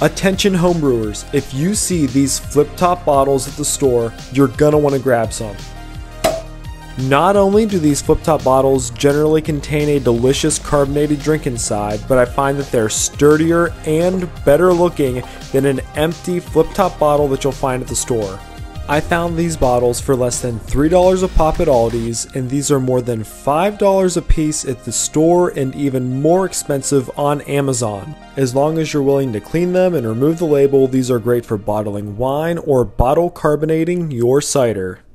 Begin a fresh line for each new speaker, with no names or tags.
Attention homebrewers, if you see these flip-top bottles at the store, you're gonna want to grab some. Not only do these flip-top bottles generally contain a delicious carbonated drink inside, but I find that they're sturdier and better looking than an empty flip-top bottle that you'll find at the store. I found these bottles for less than $3 a pop at Aldi's, and these are more than $5 a piece at the store and even more expensive on Amazon. As long as you're willing to clean them and remove the label, these are great for bottling wine or bottle carbonating your cider.